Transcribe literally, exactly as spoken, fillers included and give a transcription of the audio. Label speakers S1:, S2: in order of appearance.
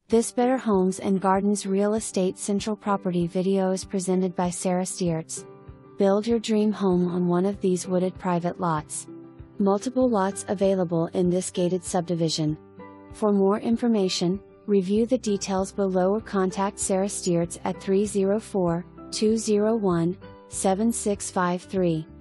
S1: This Better Homes and Gardens Real Estate Central Property video is presented by Sara Steorts. Build your dream home on one of these wooded private lots. Multiple lots available in this gated subdivision. For more information, review the details below or contact Sara Steorts at three oh four, two oh one, seven six five three.